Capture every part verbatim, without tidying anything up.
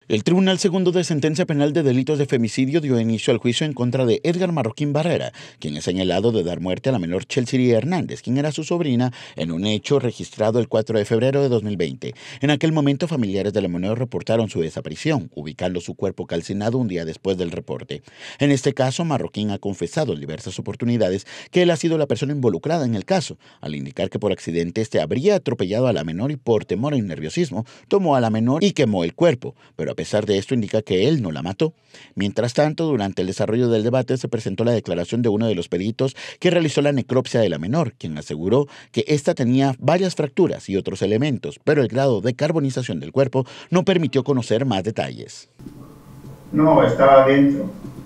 El Tribunal Segundo de Sentencia Penal de Delitos de Femicidio dio inicio al juicio en contra de Edgar Marroquín Barrera, quien es señalado de dar muerte a la menor Chelsea Hernández, quien era su sobrina, en un hecho registrado el cuatro de febrero de dos mil veinte. En aquel momento, familiares de la menor reportaron su desaparición, ubicando su cuerpo calcinado un día después del reporte. En este caso, Marroquín ha confesado en diversas oportunidades que él ha sido la persona involucrada en el caso, al indicar que por accidente este habría atropellado a la menor y por temor y nerviosismo tomó a la menor y quemó el cuerpo, pero a pesar de esto indica que él no la mató. Mientras tanto, durante el desarrollo del debate se presentó la declaración de uno de los peritos que realizó la necropsia de la menor, quien aseguró que ésta tenía varias fracturas y otros elementos, pero el grado de carbonización del cuerpo no permitió conocer más detalles. No, estaba adentro.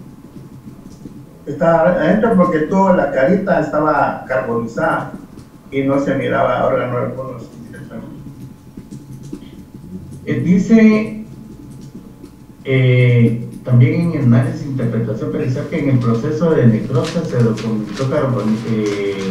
Estaba adentro porque toda la carita estaba carbonizada y no se miraba órganos algunos. Eh, dice eh, también en análisis de interpretación pericial que en el proceso de necropsia se documentó carbon, eh,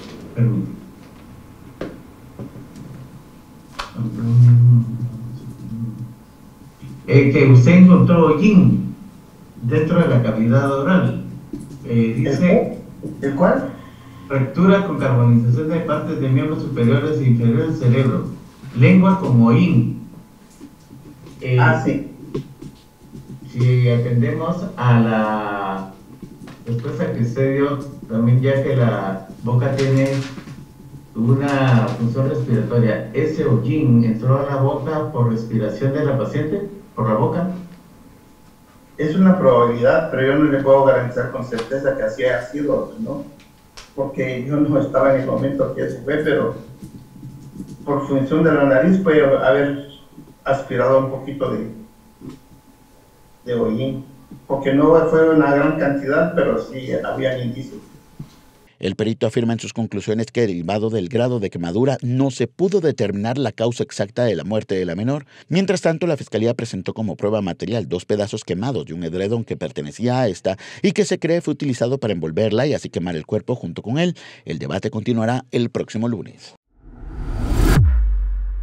eh, que usted encontró hollín dentro de la cavidad oral. Eh, dice ¿El, ¿El cuál? Fractura con carbonización de partes de miembros superiores e inferiores del cerebro, lengua con hollín. Eh, ah, sí. Si atendemos a la respuesta que usted dio, también ya que la boca tiene una función respiratoria, ¿ese hollín entró a la boca por respiración de la paciente? ¿Por la boca? Es una probabilidad, pero yo no le puedo garantizar con certeza que así haya sido, ¿no? Porque yo no estaba en el momento que eso fue, pero por función de la nariz puede haber aspirado un poquito de, de hollín, porque no fue una gran cantidad, pero sí había indicios. El perito afirma en sus conclusiones que derivado del grado de quemadura no se pudo determinar la causa exacta de la muerte de la menor. Mientras tanto, la Fiscalía presentó como prueba material dos pedazos quemados de un edredón que pertenecía a esta y que se cree fue utilizado para envolverla y así quemar el cuerpo junto con él. El debate continuará el próximo lunes.